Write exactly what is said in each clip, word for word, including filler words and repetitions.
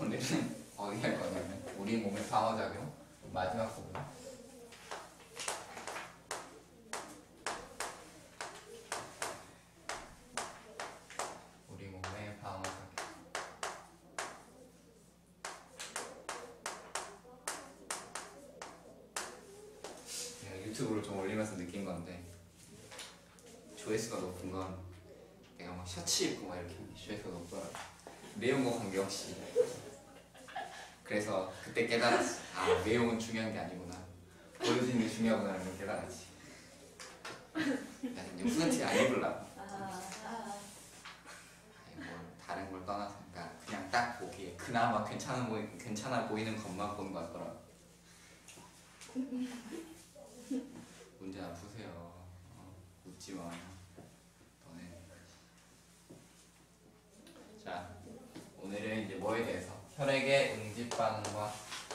오늘은 어디 할 거냐면 우리 몸의 방어작용 마지막 부분. 우리 몸의 방어작용. 내가 유튜브로 좀 올리면서 느낀 건데 조회수가 높은 건 내가 막 셔츠 입고 막 이렇게 조회수가 높더라고. 내용과 관계없이. 그래서 그때 깨달았어. 아, 내용은 중요한 게 아니구나. 보여주는 게 중요하구나라는 걸 깨달았지. 나 이제 무슨 티 안 입으려고. 아니 뭐 다른 걸 떠나서 그러니까 그냥 딱 보기에 그나마 괜찮아 보이 괜찮아 보이는 것만 보는 것 같더라고. 문제 안 푸세요. 어, 웃지 마. 너네. 자, 오늘은 이제 뭐에 대해서? 혈액의 응집 반응과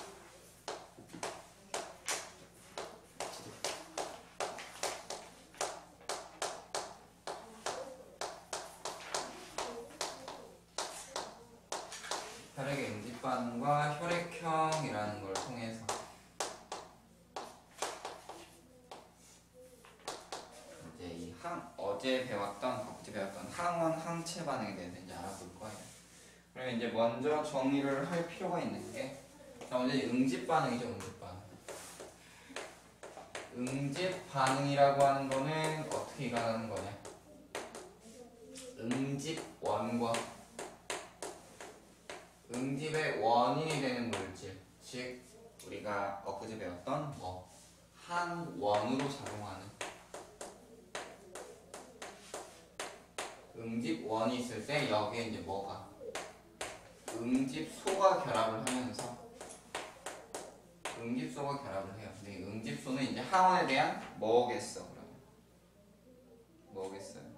혈액의 응집 반응과 혈액형이라는 걸 통해서 이제 이 항, 어제 배웠던 어제 배웠던 항원 항체 반응에 대해서 이제 알아볼 거예요. 그러면 이제 먼저 정의를 할 필요가 있는 게, 자 먼저 응집 반응이죠. 응집 반응. 응집 반응이라고 하는 거는 어떻게 일어나는 거냐? 응집원과 응집의 원인이 되는 물질, 즉 우리가 엊그제 배웠던 뭐 항원으로 작용하는 응집원이 있을 때 여기에 이제 뭐가 응집소가 결합을 하면서 응집소가 결합을 해요. 근데 응집소는 이제 항원에 대한 뭐겠어? 그러면 뭐겠어요?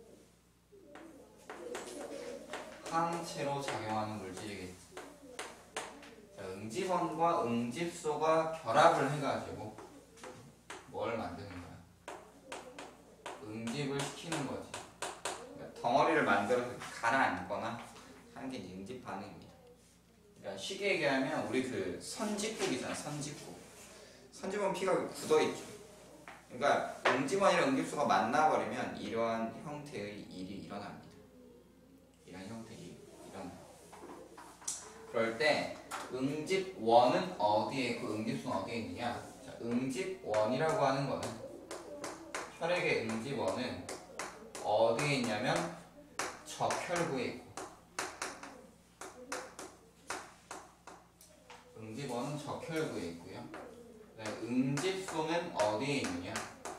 항체로 작용하는 물질이겠지. 자, 응집원과 응집소가 결합을 해가지고 뭘 만드는 거야? 응집을 시키는 거지. 그러니까 덩어리를 만들어서 가라앉거나 하는 게 이제 응집 반응입니다. 그러니까 쉽게 얘기하면 우리 그 선직국이잖아. 선직국. 선직국은 피가 굳어있죠. 그러니까 응집원이랑 응집소가 만나버리면 이러한 형태의 일이 일어납니다. 이러한 형태의 일이 일어나요. 그럴 때 응집원은 어디에 있고 응집소는 어디에 있느냐? 자, 응집원이라고 하는 거는 혈액의 응집원은 어디에 있냐면 적혈구에 있고, 응집원은 적혈구에 있고요. 그다음에 응집소는 어디에 있느냐?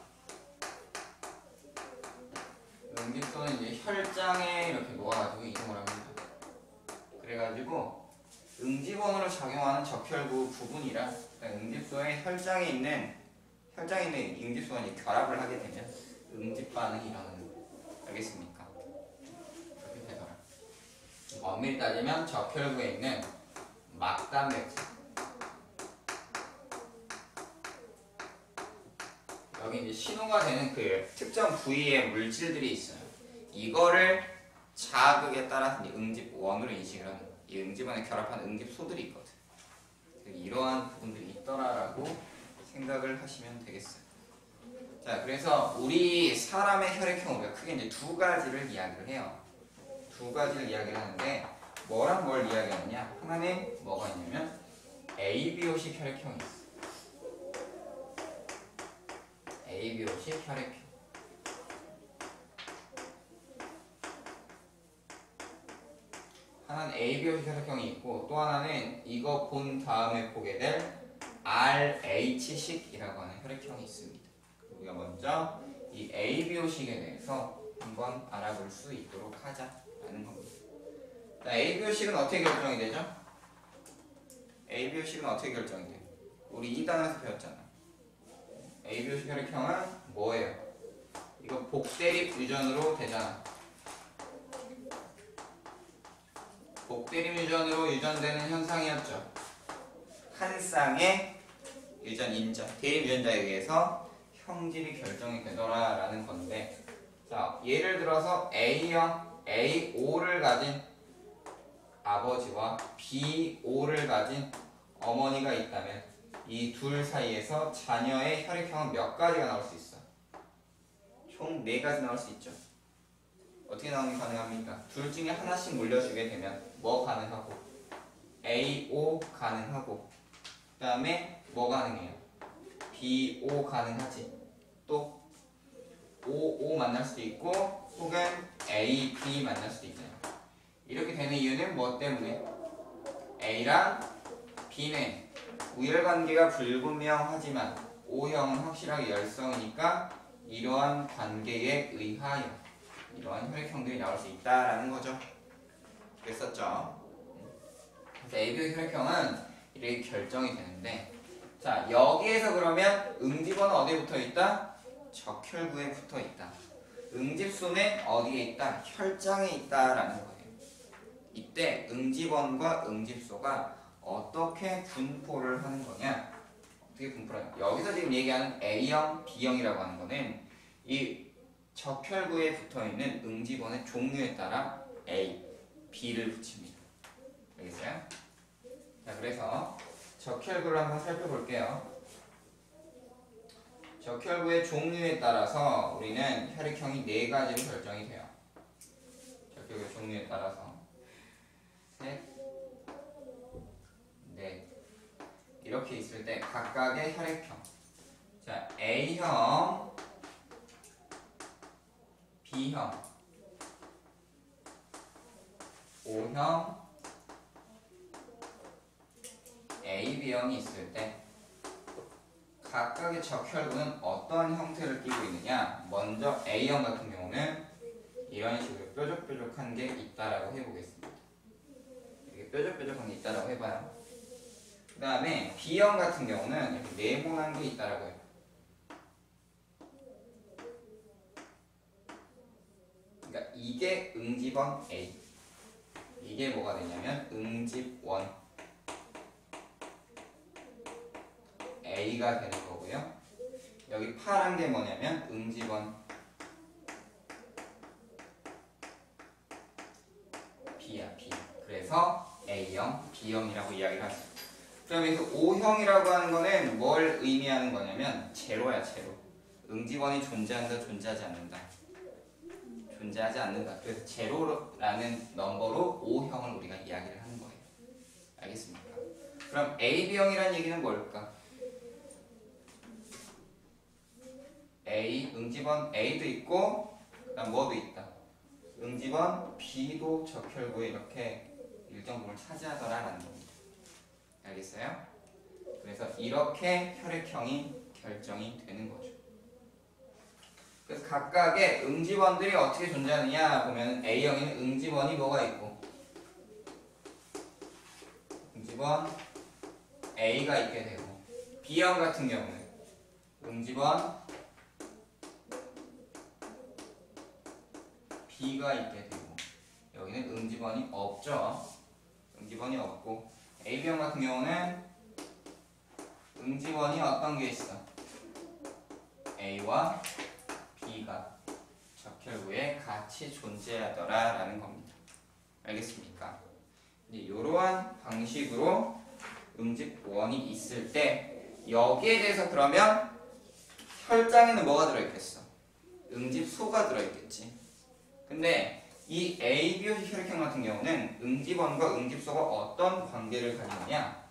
응집소는 이제 혈장에 이렇게 놓아가지고 이동을 합니다. 그래가지고 응집원으로 작용하는 적혈구 부분이랑 응집소의 혈장에 있는 혈장에 있는 응집소가 이제 결합을 하게 되면 응집 반응이 일어나는 거예요. 알겠습니까? 그렇게 되더라. 엄밀히 따지면 적혈구에 있는 막단백질, 여기 이제 신호가 되는 그 특정 부위의 물질들이 있어요. 이거를 자극에 따라서 이제 응집원으로 인식을 하는 거예요. 이 응집원에 결합한 응집소들이 있거든. 이러한 부분들이 있더라라고 생각을 하시면 되겠어요. 자, 그래서 우리 사람의 혈액형 우리가 크게 이제 두 가지를 이야기를 해요. 두 가지를 이야기를 하는데 뭐랑 뭘 이야기하느냐? 하나는 뭐가 있냐면 에이비오식 혈액형이 있어. 에이비오식 혈액형. 하나는 에이비오식 혈액형이 있고 또 하나는 이거 본 다음에 보게 될 알에이치식이라고 하는 혈액형이 있습니다. 우리가 먼저 이 에이비오식에 대해서 한번 알아볼 수 있도록 하자라는 겁니다. 자, 에이비오식은 어떻게 결정이 되죠? 에이비오식은 어떻게 결정이 돼요? 우리 이 단에서 배웠잖아. 에이비오식 혈액형은 뭐예요? 이거 복대립 유전으로 되잖아. 복대립 유전으로 유전되는 현상이었죠. 한 쌍의 유전 인자, 대립 유전자에 의해서 형질이 결정이 되더라라는 건데, 자 예를 들어서 A형, 에이오를 가진 아버지와 비오를 가진 어머니가 있다면 이 둘 사이에서 자녀의 혈액형은 몇 가지가 나올 수 있어? 총 네 가지 나올 수 있죠. 어떻게 나오는 게 가능합니까? 둘 중에 하나씩 물려주게 되면 뭐 가능하고 에이 오 가능하고 그 다음에 뭐 가능해요? 비 오 가능하지. 또 오 오 만날 수도 있고 혹은 에이 비 만날 수도 있잖아요. 이렇게 되는 이유는 뭐 때문에? A랑 B는 우열관계가 불분명하지만 O형은 확실하게 열성이니까 이러한 관계에 의하여 이러한 혈액형들이 나올 수 있다라는 거죠. 그랬었죠. 그래서 에이비오 혈액형은 이렇게 결정이 되는데, 자 여기에서 그러면 응집원은 어디에 붙어 있다? 적혈구에 붙어 있다. 응집소는 어디에 있다? 혈장에 있다라는 거예요. 이때 응집원과 응집소가 어떻게 분포를 하는 거냐? 어떻게 분포를 하냐? 여기서 지금 얘기하는 A형, B형이라고 하는 거는 이 적혈구에 붙어 있는 응집원의 종류에 따라 A, B를 붙입니다. 알겠어요? 자, 그래서 적혈구를 한번 살펴볼게요. 적혈구의 종류에 따라서 우리는 혈액형이 네 가지로 결정이 돼요. 적혈구의 종류에 따라서 셋, 넷 이렇게 있을 때 각각의 혈액형. 자, A형, B형, O형, 에이비형이 있을 때 각각의 적혈구는 어떤 형태를 띠고 있느냐? 먼저 A형 같은 경우는 이런 식으로 뾰족뾰족한 게 있다라고 해보겠습니다. 이렇게 뾰족뾰족한 게 있다라고 해봐요. 그 다음에 B형 같은 경우는 이렇게 네모난 게 있다라고 해요. 그러니까 이게 응집원 A, 이게 뭐가 되냐면 응집원 A가 되는 거고요. 여기 파란 게 뭐냐면 응집원 B야, B. 그래서 A형, B형이라고 이야기를 합니다. 그럼 여기서 O형이라고 하는 거는 뭘 의미하는 거냐면 제로야, 제로. 응집원이 존재한다, 존재하지 않는다. 존재하지 않는다. 그래서 제로라는 넘버로 O형을 우리가 이야기를 하는 거예요. 알겠습니까? 그럼 에이비형이라는 얘기는 뭘까? A, 응집원 A도 있고 그 다음 뭐도 있다? 응집원 B도 적혈구에 이렇게 일정 부분을 차지하더라라는 겁니다. 알겠어요? 그래서 이렇게 혈액형이 결정이 되는 거죠. 그래서 각각의 응집원들이 어떻게 존재하느냐 보면 A형에는 응집원이 뭐가 있고 응집원 A가 있게 되고 B형 같은 경우는 응집원 B가 있게 되고 여기는 응집원이 없죠. 응집원이 없고 에이비형 같은 경우는 응집원이 어떤 게 있어? A와 B가 적혈구에 같이 존재하더라 라는 겁니다. 알겠습니까? 이제 이러한 방식으로 응집원이 있을 때 여기에 대해서 그러면 혈장에는 뭐가 들어있겠어? 응집소가 들어있겠지. 근데 이 에이비오 혈액형 같은 경우는 응집원과 응집소가 어떤 관계를 가지느냐?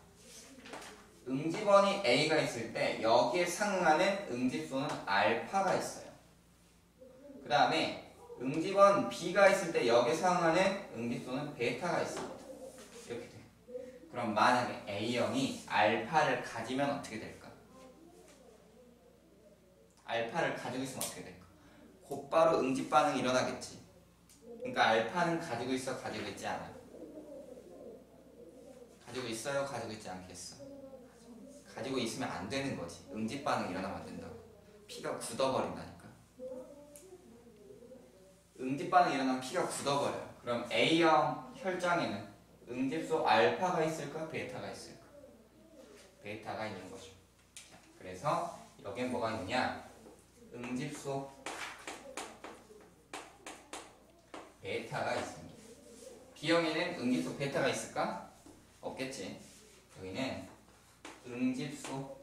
응집원이 A가 있을 때 여기에 상응하는 응집소는 알파가 있어요. 그 다음에 응집원 B가 있을 때 여기에 상응하는 응집소는 베타가 있습니다. 이렇게 돼. 그럼 만약에 A형이 알파를 가지면 어떻게 될까? 알파를 가지고 있으면 어떻게 될까? 곧바로 응집 반응이 일어나겠지. 그러니까 알파는 가지고 있어, 가지고 있지 않아? 가지고 있어요, 가지고 있지 않겠어? 가지고 있으면 안 되는 거지. 응집 반응이 일어나면 안 된다고. 피가 굳어버린다니까. 응집 반응이 일어나면 피가 굳어버려요. 그럼 A형 혈장에는 응집소 알파가 있을까, 베타가 있을까? 베타가 있는 거죠. 자, 그래서 여기에 뭐가 있느냐? 응집소 베타가 있습니다. B형에는 응집소 베타가 있을까? 없겠지. 여기는 응집소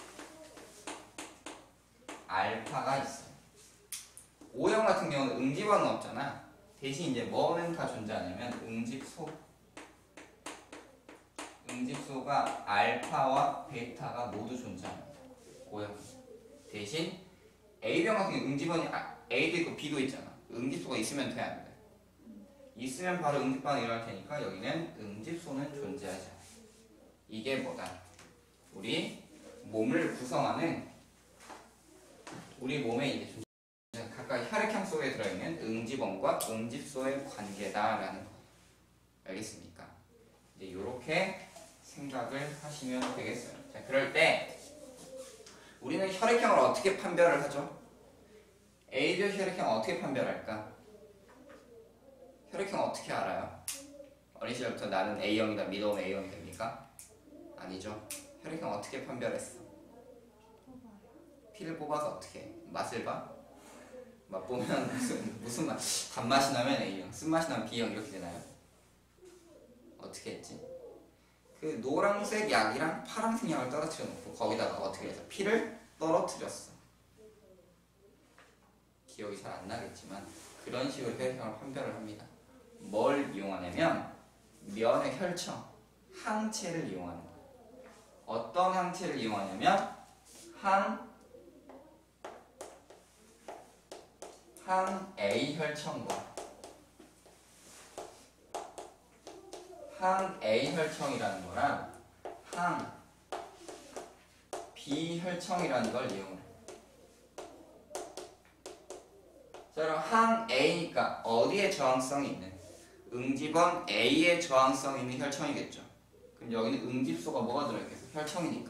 알파가 있어. O형 같은 경우는 응집원은 없잖아. 대신 이제 뭐는 다 존재하냐면 응집소 응집소가 알파와 베타가 모두 존재합니다. O형. 대신 A병 같은 경우 응집원이 A도 있고 B도 있잖아. 응집소가 있으면 돼, 안 돼? 있으면 바로 응집반응이 일어날 테니까 여기는 응집소는 존재하지 않아. 이게 뭐다? 우리 몸을 구성하는 우리 몸에 이제 각각 혈액형 속에 들어있는 응집원과 응집소의 관계다라는 거. 알겠습니까? 이제 이렇게 생각을 하시면 되겠어요. 자, 그럴 때 우리는 혈액형을 어떻게 판별을 하죠? A조 혈액형 어떻게 판별할까? 혈액형 어떻게 알아요? 어린 시절부터 나는 A형이다 믿어오면 A형이 됩니까? 아니죠. 혈액형 어떻게 판별했어? 피를 뽑아서 어떻게 해? 맛을 봐? 맛보면 무슨 무슨 맛? 단맛이 나면 A형, 쓴맛이 나면 B형 이렇게 되나요? 어떻게 했지? 그 노란색 약이랑 파란색 약을 떨어뜨려 놓고 거기다가 어떻게 해서 피를 떨어뜨렸어. 기억이 잘 안 나겠지만 그런 식으로 혈액형을 판별을 합니다. 뭘 이용하냐면 면의 혈청, 항체를 이용하는 거예요. 어떤 항체를 이용하냐면 항 항 A 혈청과 항 A 혈청이라는 거랑 항 B 혈청이라는 걸 이용을 해요. 자, 그럼 항 A니까 어디에 저항성이 있는? 응집원 A에 저항성 있는 혈청이겠죠. 그럼 여기는 응집소가 뭐가 들어있겠어? 혈청이니까.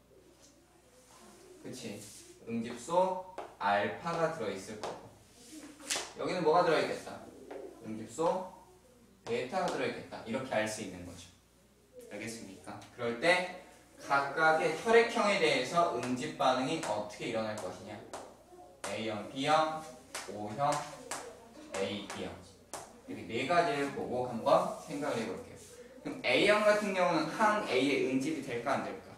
그치? 응집소 알파가 들어있을 거고. 여기는 뭐가 들어있겠다? 응집소 베타가 들어있겠다. 이렇게 알 수 있는 거죠. 알겠습니까? 그럴 때 각각의 혈액형에 대해서 응집 반응이 어떻게 일어날 것이냐? A형, B형, O형, A, B형. 이렇게 네 가지를 보고 한번 생각을 해볼게요. 그럼 A형 같은 경우는 항 A의 응집이 될까 안 될까?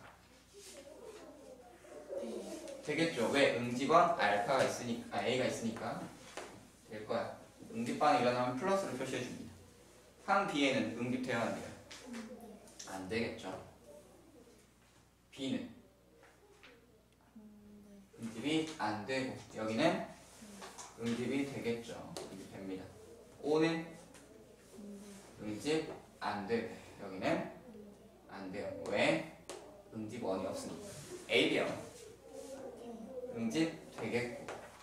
되겠죠. 왜? 응집원 알파가 있으니까, 아, A가 있으니까 될 거야. 응집 반응이 일어나면 플러스를 표시해 줍니다. 항 B에는 응집돼야 안 돼요? 안 되겠죠. B는 응집이 안 되고 여기는 응집이 되겠죠. 응집 됩니다. O는 응집 안 되고 여기는 안 돼요. 왜? 응집 원이 없으니까. A형 응집 되겠고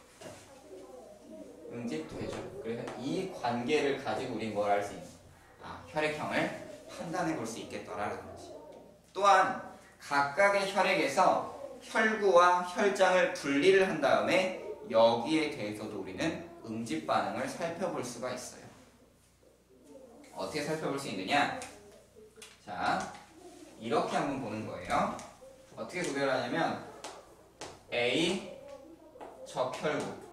응집 되죠. 그래서 이 관계를 가지고 우리 뭘 할 수 있는? 아, 혈액형을 판단해 볼 수 있겠더라는 거지. 또한 각각의 혈액에서 혈구와 혈장을 분리를 한 다음에 여기에 대해서도 우리는 응집 반응을 살펴볼 수가 있어요. 어떻게 살펴볼 수 있느냐? 자, 이렇게 한번 보는 거예요. 어떻게 구별하냐면 A 적혈구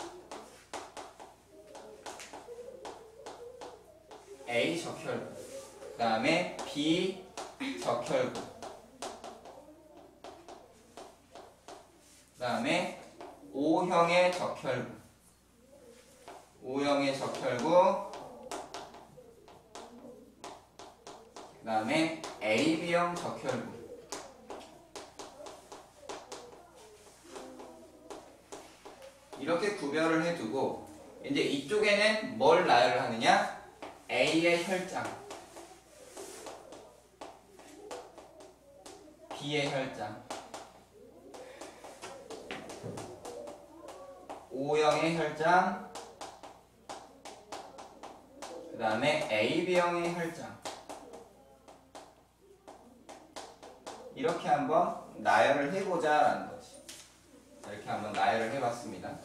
A 적혈구 그 다음에 B 적혈구 그 다음에 O형의 적혈구 O형의 적혈구 그 다음에 에이비형 적혈구 이렇게 구별을 해두고 이제 이쪽에는 뭘 나열을 하느냐? A의 혈장 B의 혈장 O형의 혈장 그 다음에 에이비형의 혈장 이렇게 한번 나열을 해보자 라는 거지. 이렇게 한번 나열을 해봤습니다.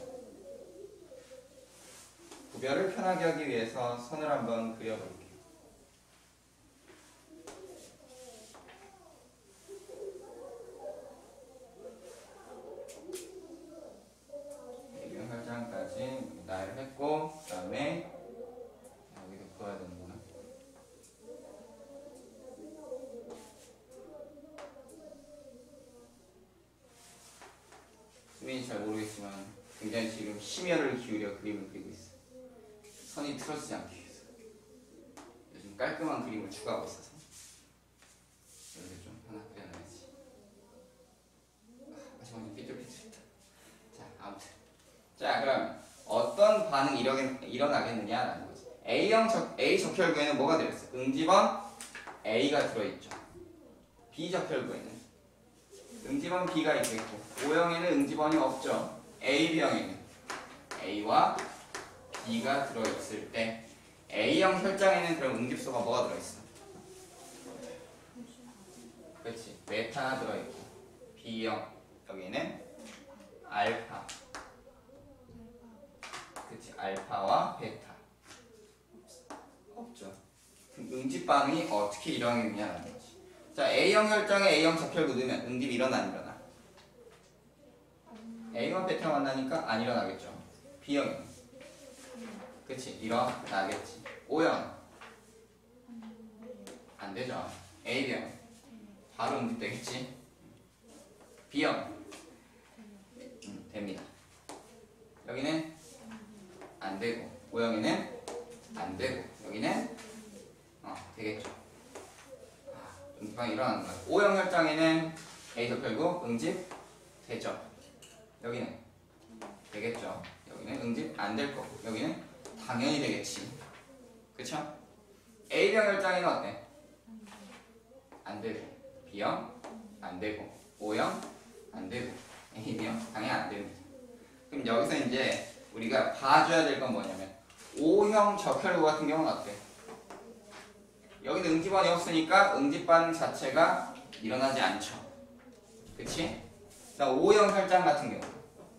구별을 편하게 하기 위해서 선을 한번 그려볼게요. 에이비형 혈장까지 나열을 했고 그 다음에 여기도 그어야 되는구나. 보이시는지 잘 모르겠지만 굉장히 지금 심혈을 기울여 그림을 그리고 있어요. 선이 틀어지지 않기 위해서. 요즘 깔끔한 그림을 추구하고 있어서 여기서 좀 하나 그려놔야지. 아, 마지막에 삐뚤삐뚤했다. 자, 아무튼 자, 그럼 어떤 반응이 일어나겠, 일어나겠느냐라는 거지. A형 적, A 적혈구에는 뭐가 들어있어? 응집원 A가 들어있죠. B 적혈구에는 응집원 B가 있겠고, O형에는 응집원이 없죠. A, B형에는 A와 B가 들어있을 때 A형 혈장에는 그럼 응집소가 뭐가 들어있어? 그렇지, 베타가 들어있고, B형 여기는 알파, 그렇지, 알파와 베타 없죠. 그럼 응집 반응이 어떻게 일어나느냐라는 거지. 자, A형 혈장에 A형 적혈구 넣으면 응집 일어나 안 일어나? A와 베타 만나니까 안 일어나겠죠. B형은 그치, 일어나겠지. O형 안 되죠. A형 바로 응집되겠지. B형 음, 됩니다. 여기는 안 되고, O형에는 안 되고, 여기는 어, 되겠죠. 응집방이 일어나는 거예요. O형 혈장에는 A 적혈구 응집 되죠. 여기는 되겠죠. 여기는 응집 안 될 거고, 여기는 당연히 되겠지. 그쵸? A형 혈장에는 어때? 안 되고, B형 안 되고, O형 안 되고, A형 당연히 안 됩니다. 그럼 여기서 이제 우리가 봐줘야 될 건 뭐냐면, O형 적혈구 같은 경우는 어때? 여기는 응집원이 없으니까 응집 반응 자체가 일어나지 않죠. 그치? 자, O형 혈장 같은 경우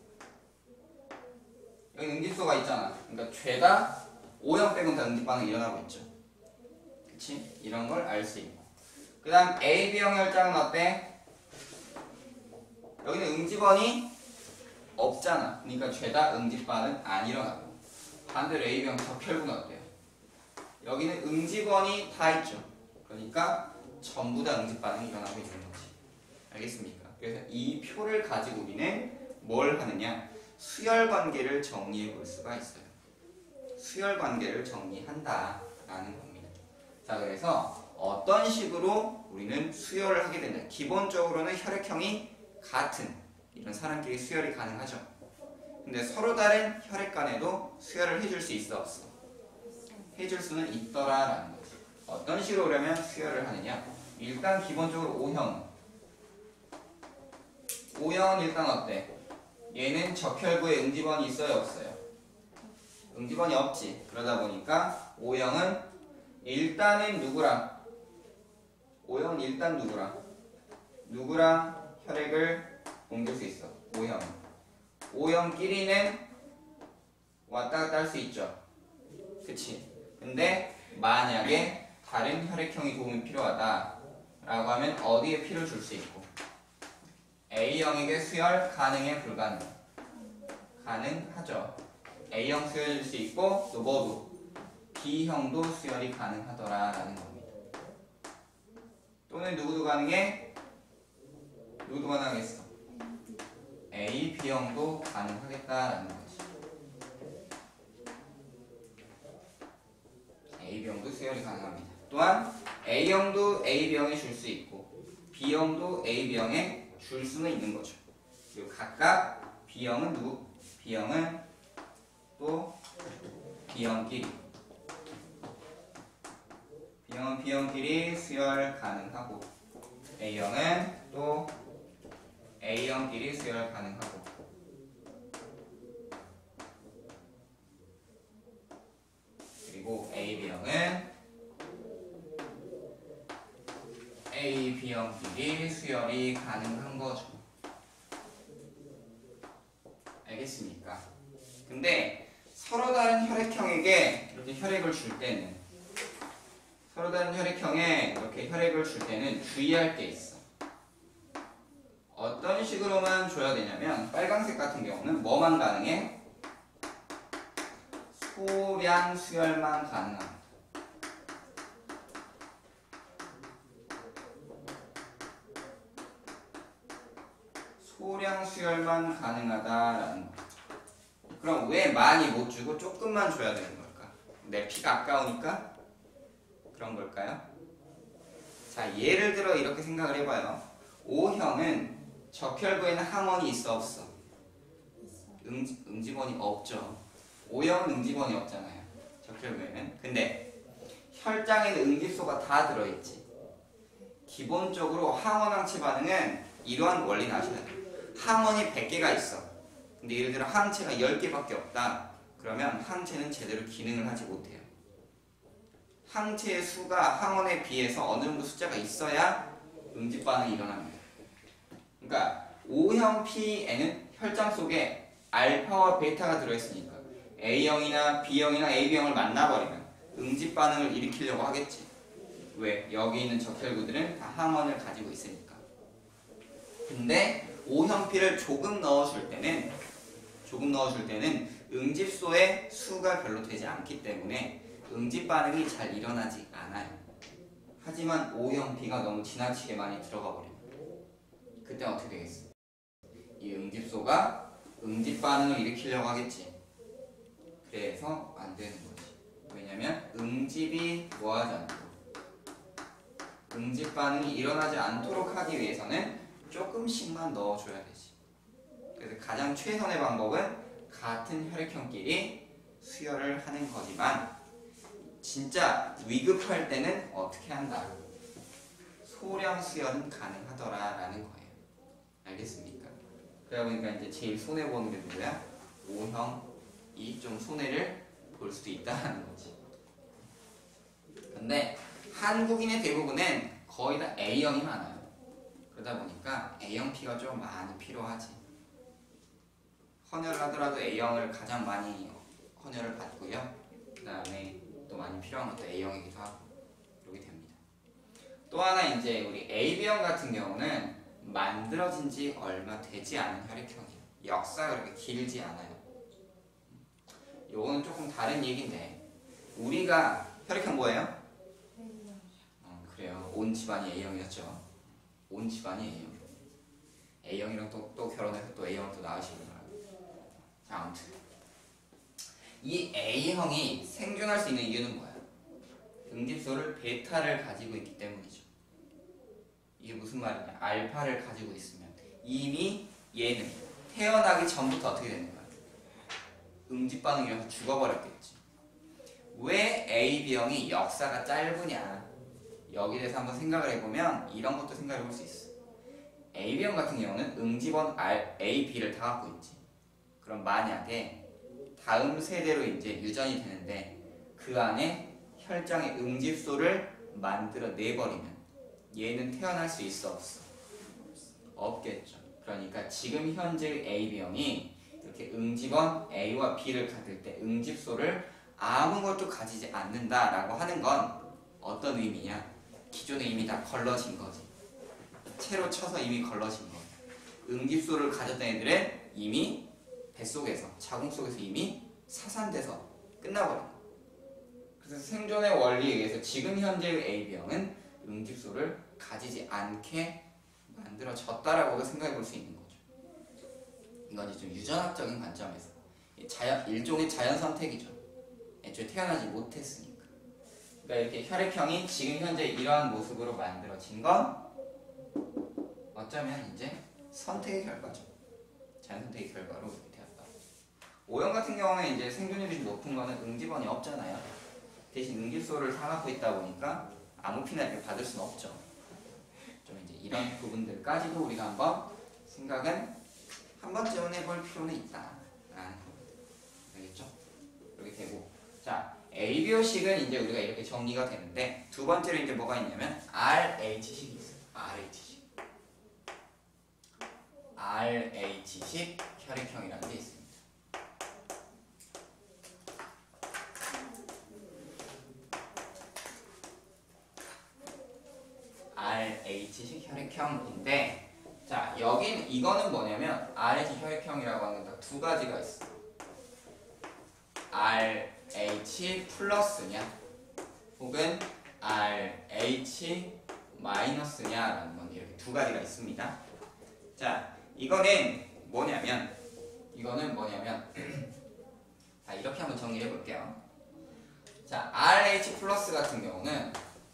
여기 응집소가 있잖아. 그러니까 죄다 O형 빼고는 다 응집 반응이 일어나고 있죠. 그치? 이런 걸 알 수 있고, 그 다음 A, B형 혈장은 어때? 여기는 응집원이 없잖아. 그러니까 죄다 응집 반응 안 일어나고, 반대로 A, B형 적혈구는 어때요? 여기는 응집원이 다 있죠. 그러니까 전부 다 응집 반응이 일어나고 있는 거지. 알겠습니까? 그래서 이 표를 가지고 우리는 뭘 하느냐? 수열 관계를 정리해 볼 수가 있어요. 수열 관계를 정리한다라는 겁니다. 자, 그래서 어떤 식으로 우리는 수열을 하게 된다. 기본적으로는 혈액형이 같은 이런 사람끼리 수열이 가능하죠. 근데 서로 다른 혈액 간에도 수열을 해줄 수 있어 없어? 해줄 수는 있더라라는 거지. 어떤 식으로 그러면 수열을 하느냐? 일단 기본적으로 O형. O형은 일단 어때? 얘는 적혈구에 응집원이 있어요 없어요? 응집원이 없지. 그러다 보니까 O형은 일단은 누구랑? O형은 일단 누구랑? 누구랑 혈액을 옮길 수 있어? O형. O형끼리는 왔다 갔다 할 수 있죠. 그치? 근데 만약에 다른 혈액형이 도움이 필요하다 라고 하면 어디에 피를 줄 수 있고? A형에게 수열 가능해 불가능? 가능하죠. A형 수열일 수 있고 또 뭐도? B형도 수열이 가능하더라 라는 겁니다. 또는 누구도 가능해? 누구도 가능하겠어? A, B형도 가능하겠다라는 거지. A, B형도 수열이 가능합니다. 또한 A형도 A, B형에 줄 수 있고 B형도 A, B형에 줄 수는 있는 거죠. 그리고 각각 B형은 누구? B형은 또 B형끼리 B형은 B형끼리 수열 가능하고 A형은 또 A형끼리 수열 가능하고 그리고 A, B형은 A, B형끼리 수열이 가능한 거죠. 알겠습니까? 근데 서로 다른 혈액형에게 이렇게 혈액을 줄 때는 서로 다른 혈액형에 이렇게 혈액을 줄 때는 주의할 게 있어. 어떤 식으로만 줘야 되냐면 빨간색 같은 경우는 뭐만 가능해? 소량 수열만 가능합니다. 소량 수열만 가능하다라는 거. 그럼 왜 많이 못 주고 조금만 줘야 되는 걸까? 내 피가 아까우니까? 그런 걸까요? 자, 예를 들어 이렇게 생각을 해봐요. O형은 적혈구에는 항원이 있어 없어? 응, 응집원이 없죠. O형은 응집원이 없잖아요. 적혈구에는. 근데 혈장에는 응집소가 다 들어있지. 기본적으로 항원항체 반응은 이러한 원리는 아셔야 돼요. 항원이 백 개가 있어. 근데 예를 들어 항체가 열 개밖에 없다. 그러면 항체는 제대로 기능을 하지 못해요. 항체의 수가 항원에 비해서 어느 정도 숫자가 있어야 응집 반응이 일어납니다. 그러니까 O형 P에는 혈장 속에 알파와 베타가 들어있으니까 A형이나 B형이나 에이비형을 만나버리면 응집 반응을 일으키려고 하겠지. 왜? 여기 있는 적혈구들은 다 항원을 가지고 있으니까. 근데 O형 P를 조금 넣어줄 때는 조금 넣어줄 때는 응집소의 수가 별로 되지 않기 때문에 응집 반응이 잘 일어나지 않아요. 하지만 O형 P가 너무 지나치게 많이 들어가 버려요. 그때 어떻게 되겠어? 이 응집소가 응집 반응을 일으키려고 하겠지. 그래서 안 되는 거지. 왜냐면 응집이 뭐하지 않고 응집 반응이 일어나지 않도록 하기 위해서는 조금씩만 넣어줘야 되지. 그래서 가장 최선의 방법은 같은 혈액형끼리 수혈을 하는 거지만 진짜 위급할 때는 어떻게 한다? 소량 수혈은 가능하더라라는 거예요. 알겠습니까? 그러다 보니까 이제 제일 손해보는 게 누구야? O형이 좀 손해를 볼 수도 있다는 거지. 근데 한국인의 대부분은 거의 다 A형이 많아요. 그러다 보니까 A형 P가 좀 많이 필요하지. 헌혈을 하더라도 A형을 가장 많이 헌혈을 받고요. 그 다음에 또 많이 필요한 것도 A형이기도 하고 그렇게 됩니다. 또 하나 이제 우리 에이비형 같은 경우는 만들어진 지 얼마 되지 않은 혈액형이에요. 역사가 그렇게 길지 않아요. 요거는 조금 다른 얘기인데 우리가 혈액형 뭐예요? 어, 그래요. 온 집안이 A형이었죠. 온 집안이 A형. A형이랑 또, 또 결혼해서 또 A형을 또 낳으시구나. 자, 아무튼 이 A형이 생존할 수 있는 이유는 뭐야? 응집소를 베타를 가지고 있기 때문이죠. 이게 무슨 말이냐? 알파를 가지고 있으면 이미 얘는 태어나기 전부터 어떻게 되는 거야? 응집 반응이라서 죽어버렸겠지. 왜 에이비형이 역사가 짧으냐? 여기에 대해서 한번 생각을 해보면 이런 것도 생각해 볼 수 있어. 에이비형 같은 경우는 응집원 R, A, B를 다 갖고 있지. 그럼 만약에 다음 세대로 이제 유전이 되는데 그 안에 혈장의 응집소를 만들어 내버리면 얘는 태어날 수 있어 없어? 없겠죠. 그러니까 지금 현재의 에이비형이 이렇게 응집원 A와 B를 가질 때 응집소를 아무것도 가지지 않는다라고 하는 건 어떤 의미냐? 기존에 이미 다 걸러진 거지. 채로 쳐서 이미 걸러진 거. 응집소를 가졌던 애들은 이미 뱃속에서, 자궁 속에서 이미 사산돼서 끝나버린 거. 그래서 생존의 원리에 의해서 지금 현재의 에이비형은 응집소를 가지지 않게 만들어졌다라고도 생각해 볼 수 있는 거죠. 이건 이제 좀 유전학적인 관점에서 자연, 일종의 자연 선택이죠. 애초에 태어나지 못했으니까. 그러니까 이렇게 혈액형이 지금 현재 이러한 모습으로 만들어진 건 어쩌면 이제 선택의 결과죠. 자연 선택의 결과로 이렇게 되었다. O형 같은 경우는 이제 생존율이 높은 거는 응집원이 없잖아요. 대신 응집소를 다 갖고 있다 보니까 아무 피나 이렇게 받을 수는 없죠. 좀 이제 이런 부분들까지도 우리가 한번 생각은 한 번쯤은 해볼 필요는 있다. 라는 겁니다. 알겠죠? 이렇게 되고. 자, 에이비오식은 이제 우리가 이렇게 정리가 되는데 두 번째로 이제 뭐가 있냐면 알에이치식이 있어요. 알에이치식. 알에이치식 혈액형이라는 게 있습니다. 알에이치식 혈액형인데 자, 여긴 이거는 뭐냐면 알에이치 혈액형이라고 하는 게 두 가지가 있어. 알에이치 플러스냐 혹은 알에이치 마이너스냐라는 건 이렇게 두 가지가 있습니다. 자, 이거는 뭐냐면 이거는 뭐냐면 자, 이렇게 한번 정리해 볼게요. 자, 알에이치 플러스 같은 경우는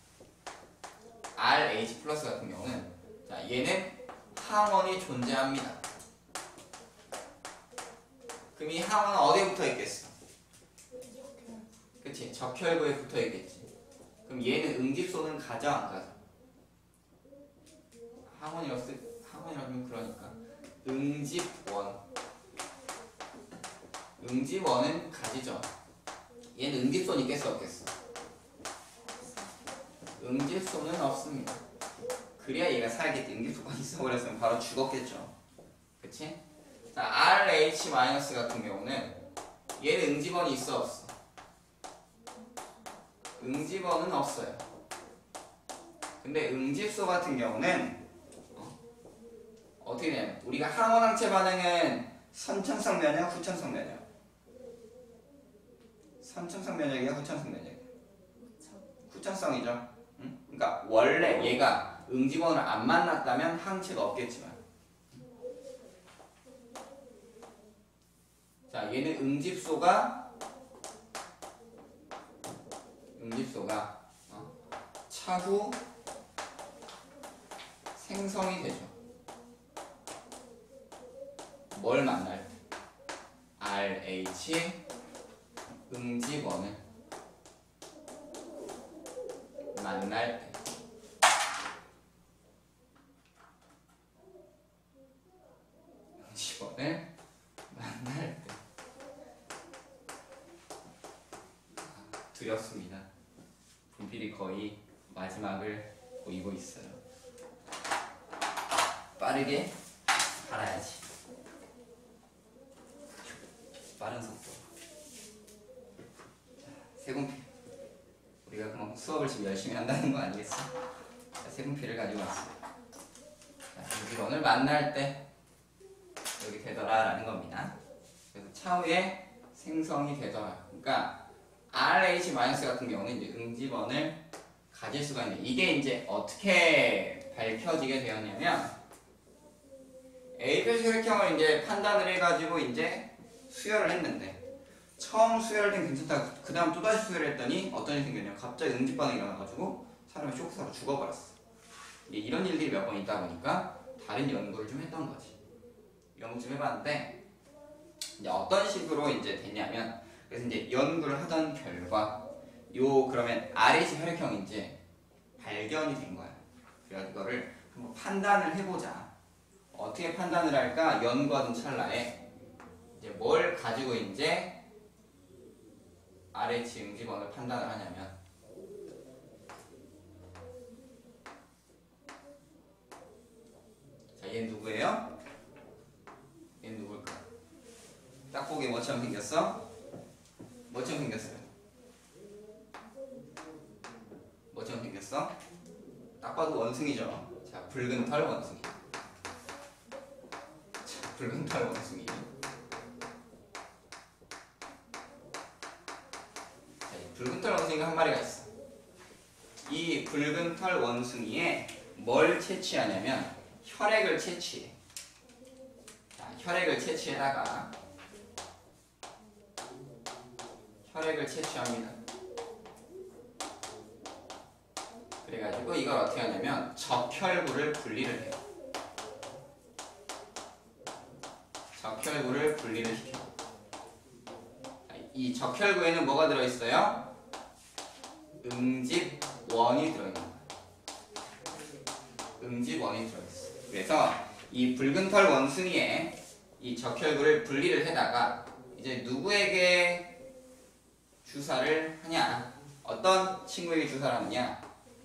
알에이치 플러스 같은 경우는 자, 얘는 항원이 존재합니다. 그럼 이 항원은 어디에 붙어 있겠어? 그치? 적혈구에 붙어 있겠지. 그럼 얘는 응집소는 가져 안 가져? 항원이라고 쓰 항원이라면 그러니까 응집원 응집원은 가지죠. 얘는 응집소는 있겠어 없겠어? 응집소는 없습니다. 그래야 얘가 살겠지. 응집소가 있어버렸으면 바로 죽었겠죠. 그치? 자, 알에이치 마이너스 같은 경우는 얘는 응집원이 있어 없어? 응집원은 없어요. 근데 응집소 같은 경우는 어? 어떻게 되냐면 우리가 항원항체 반응은 선천성 면역, 후천성 면역. 선천성 면역이야, 후천성 면역이야? 후천성이죠. 응? 그러니까 원래 얘가 응집원을 안 만났다면 항체가 없겠지만 자, 얘는 응집소가 응집소가 어? 차후 생성이 되죠. 뭘 만날 때? 알에이치 응집원을 만날 때. 응집원을 만날 때. 두렵습니다. 분필이 거의 마지막을 보이고 있어요. 빠르게 갈아야지. 빠른 속도. 세분필. 우리가 그만큼 수업을 지금 열심히 한다는 거 아니겠어? 자, 세분필을 가지고 왔어요. 응집원을 만날 때 여기 되더라 라는 겁니다. 그래서 차후에 생성이 되더라. 그러니까 알에이치 마이너스 같은 경우는 이제 응집원을 가질 수가 있는데 이게 이제 어떻게 밝혀지게 되었냐면 A표 혈액형을 이제 판단을 해가지고 이제 수혈을 했는데 처음 수혈된 괜찮다. 그 다음 또다시 수혈을 했더니 어떤 일이 생겼냐면 갑자기 응집 반응이 일어나가지고 사람이 쇼크사로 죽어버렸어. 이런 일들이 몇 번 있다 보니까 다른 연구를 좀 했던 거지. 연구 좀 해봤는데 이제 어떤 식으로 이제 됐냐면 그래서 이제 연구를 하던 결과 요 그러면 알에이치 혈액형이 이제 발견이 된 거야. 그래서 이거를 한번 판단을 해보자. 어떻게 판단을 할까? 연구하던 찰나에 이제 뭘 가지고 이제 알에이치 응집원을 판단을 하냐면 자, 얘 누구예요? 얘 누굴까? 딱 보기에 뭐처럼 생겼어? 뭐처럼 생겼어요? 뭐처럼 생겼어? 딱 봐도 원숭이죠. 자, 붉은 털 원숭이. 자, 붉은 털 원숭이. 자, 이 붉은 털 원숭이가 한 마리가 있어. 이 붉은 털 원숭이에 뭘 채취하냐면 혈액을 채취해. 자, 혈액을 채취해다가 혈액을 채취합니다. 그래가지고 이걸 어떻게 하냐면 적혈구를 분리를 해요. 적혈구를 분리를 시켜. 이 적혈구에는 뭐가 들어있어요? 응집원이 들어있는 거예요. 응집원이 들어있어. 그래서 이 붉은 털 원숭이에 이 적혈구를 분리를 해다가 이제 누구에게 주사를 하냐? 어떤 친구에게 주사를 하느냐?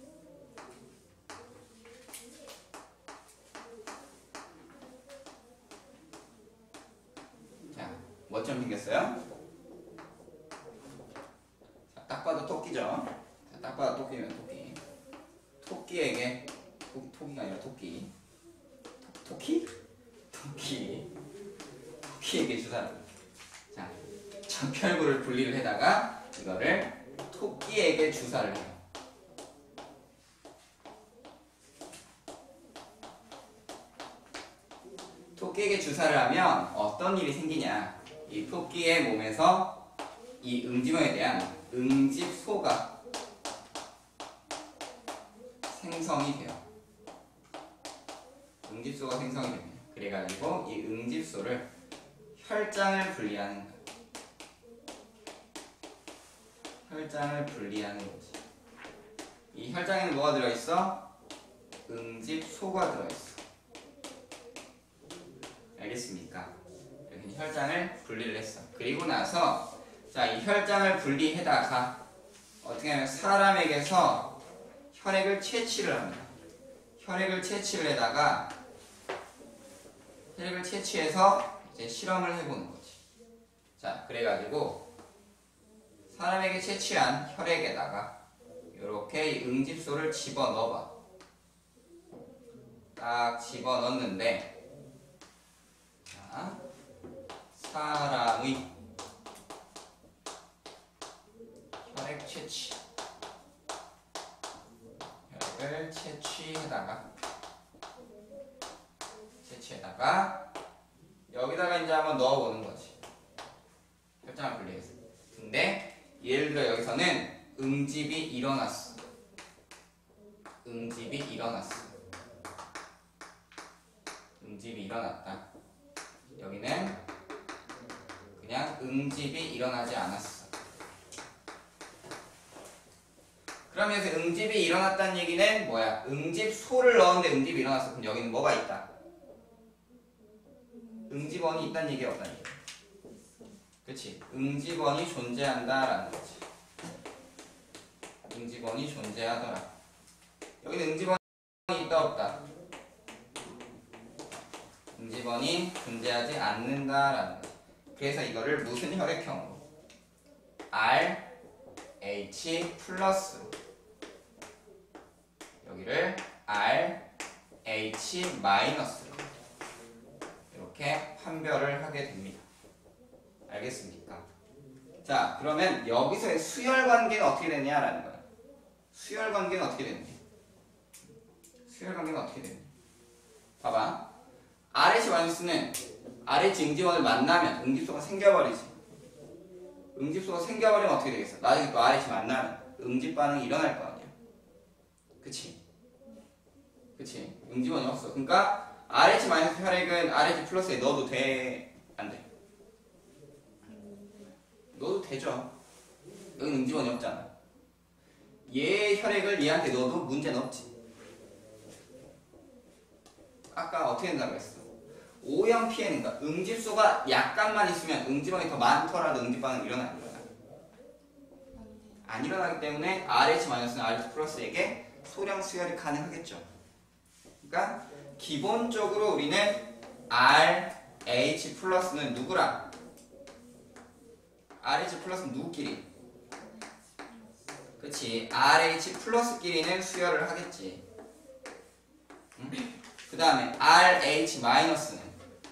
자, 뭐처럼 생겼어요? 자, 딱 봐도 토끼죠? 자, 딱 봐도 토끼면 토끼. 토끼에게 토, 토끼가 아니라 토끼. 토, 토끼? 토끼. 토끼에게 주사를. 자, 적혈구를 분리를 해다가 이거를 토끼에게 주사를 해요. 토끼에게 주사를 하면 어떤 일이 생기냐? 이 토끼의 몸에서 이 응집원에 대한 응집소가 생성이 돼요. 응집소가 생성이 됩니다. 그래가지고 이 응집소를 혈장을 분리하는 거예요. 혈장을 분리하는 거지. 이 혈장에는 뭐가 들어있어? 응집소가 들어있어. 알겠습니까? 이렇게 혈장을 분리를 했어. 그리고 나서 자, 이 혈장을 분리해다가 어떻게 하면 사람에게서 혈액을 채취를 합니다. 혈액을 채취를 해다가 혈액을 채취해서 이제 실험을 해보는 거지. 자, 그래가지고 사람에게 채취한 혈액에다가 이렇게 이 응집소를 집어넣어봐. 딱 집어넣는데, 자, 사람의 혈액 채취, 혈액을 채취해다가 채취해다가 여기다가 이제 한번 넣어보는 거지. 혈장을 분리해서. 근데 예를 들어 여기서는 응집이 일어났어. 응집이 일어났어. 응집이 일어났다. 여기는 그냥 응집이 일어나지 않았어. 그러면서 응집이 일어났다는 얘기는 뭐야? 응집소를 넣었는데 응집이 일어났어. 그럼 여기는 뭐가 있다? 응집원이 있다는 얘기야, 없다는 얘기야? 그치? 응집원이 존재한다라는 거지. 응집원이 존재하더라. 여기는 응집원이 있다, 없다? 응집원이 존재하지 않는다라는 거지. 그래서 이거를 무슨 혈액형으로? R, H 플러스 여기를 R, H 마이너스로 이렇게 판별을 하게 됩니다. 알겠습니까? 자, 그러면 여기서의 수열 관계는 어떻게 되냐라는 거야. 수열 관계는 어떻게 되느냐? 수열 관계는 어떻게 되느냐? 봐봐. 알에이치 마이너스는 알에이치 응집원을 만나면 응집소가 생겨버리지. 응집소가 생겨버리면 어떻게 되겠어? 나중에 또 알에이치 만나면 응집 반응이 일어날 거 아니야. 그치? 그치? 응집원이 없어. 그러니까 알에이치 마이너스 혈액은 알에이치 플러스에 넣어도 돼? 안 돼? 넣어도 되죠. 여기는 응집원이 없잖아. 얘 혈액을 얘한테 넣어도 문제는 없지. 아까 어떻게 된다고 했어? 오형 피해는 그러니까 응집소가 약간만 있으면 응집원이 더 많더라도 응집 반응이 일어나는 거야. 안 일어나기 때문에 알에이치 마이너스는 알에이치 플러스에게 소량 수혈이 가능하겠죠. 그러니까 기본적으로 우리는 R, H 플러스는 누구랑? 알에이치 플러스는 누구끼리? 그치? 알에이치 플러스끼리는 수혈을 하겠지. 응? 그 다음에 알에이치 마이너스는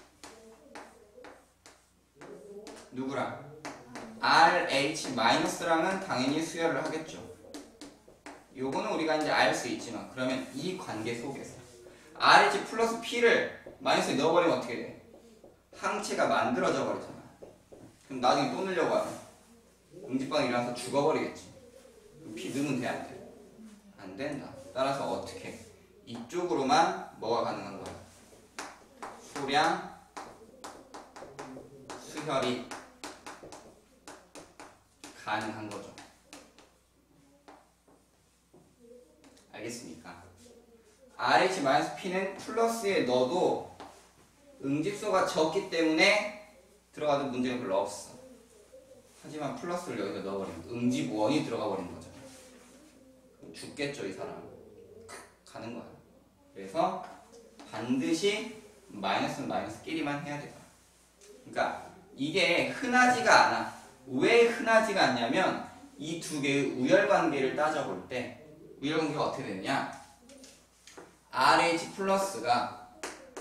누구랑? 알에이치 마이너스랑은 당연히 수혈을 하겠죠. 요거는 우리가 이제 알 수 있지만 그러면 이 관계 속에서 알에이치 플러스 P를 마이너스에 넣어버리면 어떻게 돼? 항체가 만들어져 버리잖아. 그럼 나중에 또 넣으려고 하면 응집반응이 일어나서 죽어버리겠지. 그럼 P 넣으면 돼? 안 돼? 안 된다. 따라서 어떻게? 이쪽으로만 뭐가 가능한 거야? 소량 수혈이 가능한 거죠. 알겠습니까? 알에이치 마이너스 P는 플러스에 넣어도 응집소가 적기 때문에 들어가도 문제는 별로 없어. 하지만 플러스를 여기다 넣어버리면 응집원이 들어가 버리는 거죠. 그럼 죽겠죠, 이 사람. 가는 거야. 그래서 반드시 마이너스는 마이너스끼리만 해야 되다. 그러니까 이게 흔하지가 않아. 왜 흔하지가 않냐면 이 두 개의 우열관계를 따져볼 때 우열관계가 어떻게 되느냐? 알에이치 플러스가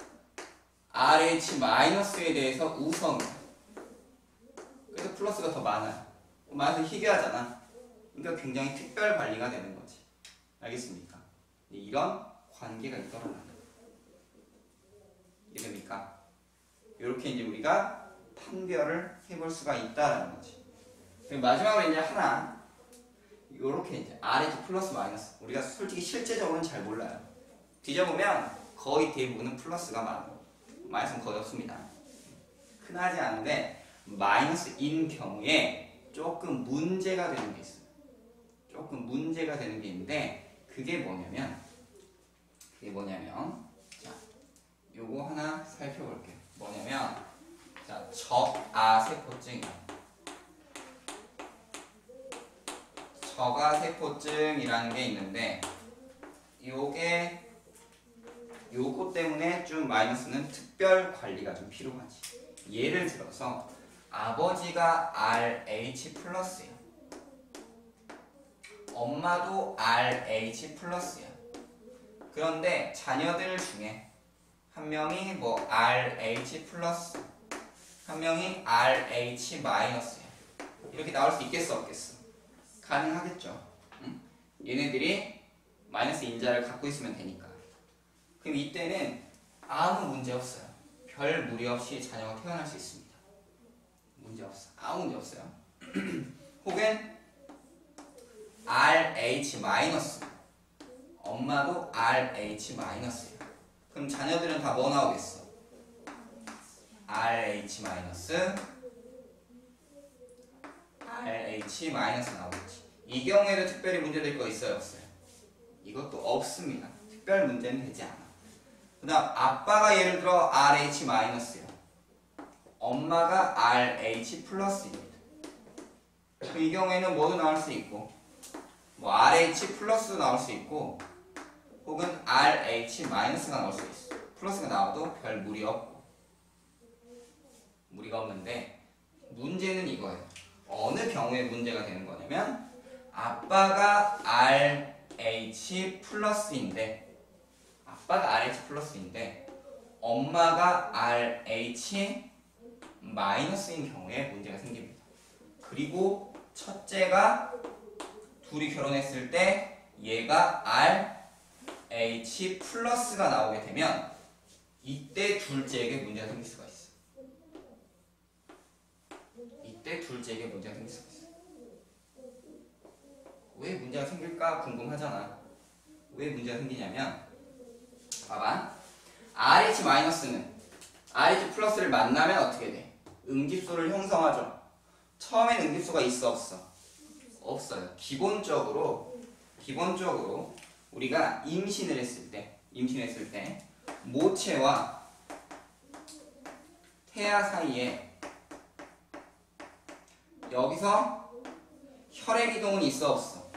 알에이치 마이너스에 대해서 우성이야. 그래서 플러스가 더 많아요. 마이너스 희귀하잖아. 그러니까 굉장히 특별 관리가 되는 거지. 알겠습니까? 이런 관계가 있더라는 거예요. 이해됩니까? 이렇게 이제 우리가 판별을 해볼 수가 있다라는 거지. 그리고 마지막으로 이제 하나 이렇게 이제 알에이치 플러스 마이너스. 우리가 솔직히 실제적으로는 잘 몰라요. 뒤져보면 거의 대부분은 플러스가 많아요. 마이너스는 거의 없습니다. 흔하지 않은데 마이너스인 경우에 조금 문제가 되는 게 있어요. 조금 문제가 되는 게 있는데 그게 뭐냐면 그게 뭐냐면 자 요거 하나 살펴볼게요. 뭐냐면 자 적아세포증이야. 적아세포증이라는 게 있는데 요게 요거 때문에 좀 마이너스는 특별 관리가 좀 필요하지. 예를 들어서 아버지가 알에이치 플러스야. 엄마도 알에이치 플러스야. 그런데 자녀들 중에 한 명이 뭐 알에이치 플러스, 한 명이 알에이치 마이너스야. 이렇게 나올 수 있겠어 없겠어? 가능하겠죠. 응? 얘네들이 마이너스 인자를 갖고 있으면 되니까. 그럼 이때는 아무 문제 없어요. 별 무리 없이 자녀가 태어날 수 있습니다. 문제 없어. 아무 문제 없어요. 혹은 알에이치 마이너스. 엄마도 알에이치 마이너스예요. 그럼 자녀들은 다 뭐 나오겠어? 알에이치 마이너스, 알에이치 마이너스 나오겠지. 이 경우에도 특별히 문제될 거 있어요 없어요? 이것도 없습니다. 특별 문제는 되지 않아. 그 다음 아빠가 예를 들어 알에이치 마이너스요. 엄마가 알에이치 플러스입니다. 그럼 이 경우에는 뭐도 나올 수 있고 뭐 알에이치 플러스도 나올 수 있고 혹은 알에이치 마이너스가 나올 수 있어. 플러스가 나와도 별 무리 없고 무리가 없는데 문제는 이거예요. 어느 경우에 문제가 되는 거냐면 아빠가 알에이치 플러스인데 아빠가 알에이치 플러스인데 엄마가 알에이치 마이너스인 경우에 문제가 생깁니다. 그리고 첫째가 둘이 결혼했을 때 얘가 알에이치 플러스가 나오게 되면 이때 둘째에게 문제가 생길 수가 있어. 이때 둘째에게 문제가 생길 수가 있어. 왜 문제가 생길까 궁금하잖아. 왜 문제가 생기냐면 봐봐. 알에이치 마이너스는 알에이치 플러스를 만나면 어떻게 돼? 응집소를 형성하죠. 처음엔 응집소가 있어 없어? 없어요. 기본적으로 기본적으로 우리가 임신을 했을 때 임신했을 때 모체와 태아 사이에 여기서 혈액이동은 있어 없어?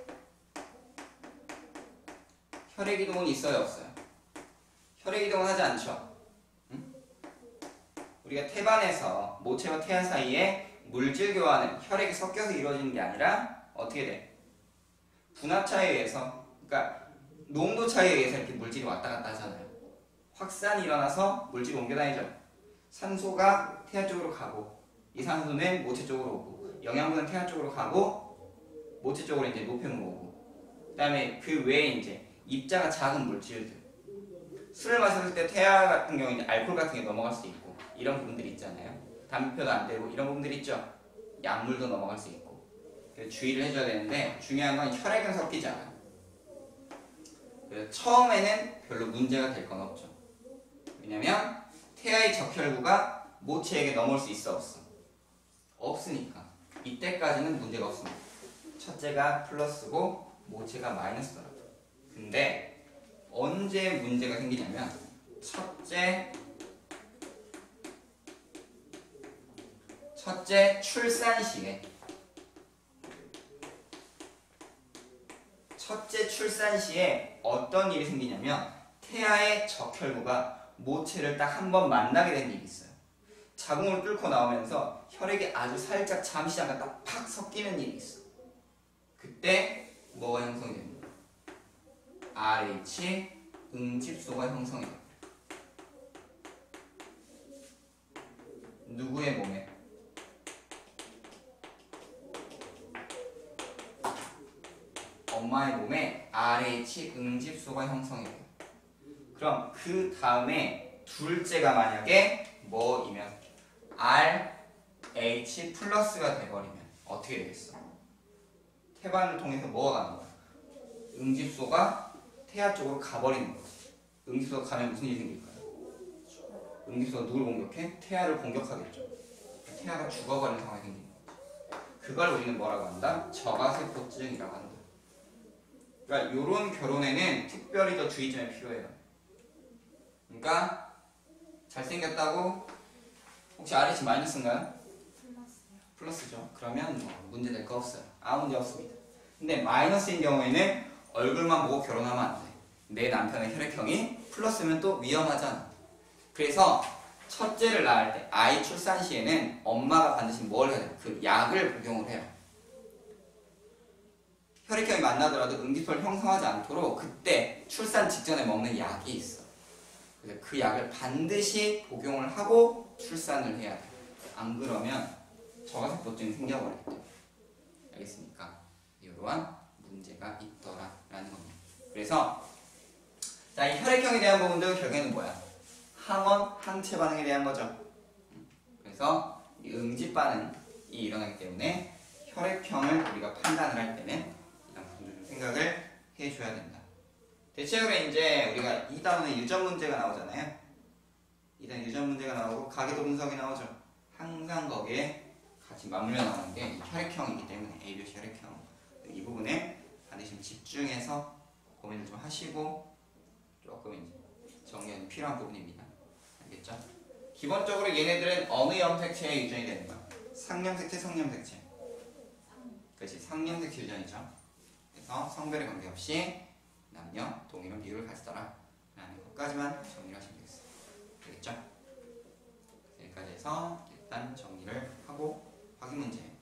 혈액이동은 있어요 없어요? 혈액이동은 하지 않죠? 응? 우리가 태반에서 모체와 태아 사이에 물질 교환은 혈액이 섞여서 이루어지는 게 아니라 어떻게 돼? 분압차에 의해서, 그러니까 농도 차에 의해서 이렇게 물질이 왔다 갔다 하잖아요. 확산이 일어나서 물질이 옮겨 다니죠. 산소가 태아 쪽으로 가고 이산화탄소는 모체 쪽으로 오고 영양분은 태아 쪽으로 가고 모체 쪽으로 이제 노폐물로 오고 그 다음에 그 외에 이제 입자가 작은 물질들 술을 마셨을 때 태아 같은 경우는 알코올 같은 게 넘어갈 수 있고 이런 부분들이 있잖아요. 담배표도 안 되고 이런 부분들이 있죠. 약물도 넘어갈 수 있고 그래서 주의를 해줘야 되는데 중요한 건 혈액은 섞이지 않아요. 그래서 처음에는 별로 문제가 될 건 없죠. 왜냐면 태아의 적혈구가 모체에게 넘어올 수 있어 없어? 없으니까 이때까지는 문제가 없습니다. 첫째가 플러스고 모체가 마이너스더라도. 근데 언제 문제가 생기냐면 첫째 첫째 출산 시에 첫째 출산 시에 어떤 일이 생기냐면 태아의 적혈구가 모체를 딱 한 번 만나게 되는 일이 있어요. 자궁을 뚫고 나오면서 혈액이 아주 살짝 잠시 잠깐 딱 팍 섞이는 일이 있어. 그때 뭐가 형성이 됩니다. 알에이치 응집소가 형성이 됩니다. 누구의 몸에? 엄마의 몸에 알에이치 응집소가 형성이 돼요. 그럼 그 다음에 둘째가 만약에 뭐이면 알 에이치 플러스가 돼버리면 어떻게 되겠어? 태반을 통해서 뭐가 가는 거야? 응집소가 태아 쪽으로 가버리는 거지. 응집소가 가면 무슨 일이 생길까요? 응집소가 누굴 공격해? 태아를 공격하겠죠. 태아가 죽어버리는 상황이 생기는 거지. 그걸 우리는 뭐라고 한다? 저가세포증이라고 한다. 그러니까 이런 결혼에는 특별히 더 주의점이 필요해요. 그러니까 잘생겼다고 혹시 알에이치 마이너스인가요? 플러스죠. 그러면 뭐 문제 될 거 없어요. 아무 문제 없습니다. 근데 마이너스인 경우에는 얼굴만 보고 결혼하면 안 돼. 내 남편의 혈액형이 플러스면 또 위험하잖아. 그래서 첫째를 낳을 때 아이 출산 시에는 엄마가 반드시 뭘 해야 돼? 그 약을 복용을 해요. 혈액형이 만나더라도 응집소를 형성하지 않도록 그때 출산 직전에 먹는 약이 있어. 그래서 그 약을 반드시 복용을 하고 출산을 해야 돼. 안 그러면 저가세포증이 생겨버리기 때문에. 알겠습니까? 이러한 문제가 있더라라는 겁니다. 그래서 자, 이 혈액형에 대한 부분도 결국에는 뭐야? 항원, 항체 반응에 대한 거죠. 그래서 이 응집 반응이 일어나기 때문에 혈액형을 우리가 판단을 할 때는 이런 부분들 좀 생각을 해줘야 된다. 대체적으로 이제 우리가 이 단원에 유전 문제가 나오잖아요. 이 단원 유전 문제가 나오고 가계도 분석이 나오죠. 항상 거기에 같이 맞물려 나오는 게 혈액형이기 때문에 에이비오씨 혈액형. 이 부분에 반드시 집중해서 고민을 좀 하시고 조금 이제 정리가 필요한 부분입니다. 알겠죠? 기본적으로 얘네들은 어느 염색체에 유전이 되는 거야? 상염색체, 성염색체. 그렇지, 상염색체 유전이죠. 그래서 성별에 관계없이 남녀 동일한 비율을 가지더라 라는 것까지만 정리를 하시면 되겠어요. 알겠죠? 여기까지 해서 일단 정리를 하고 확인 문제